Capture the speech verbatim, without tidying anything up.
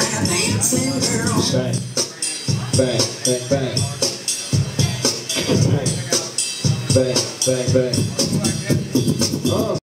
like a dancing girl. Bang, bang, bang, bang. Bang, bang, bang. Oh.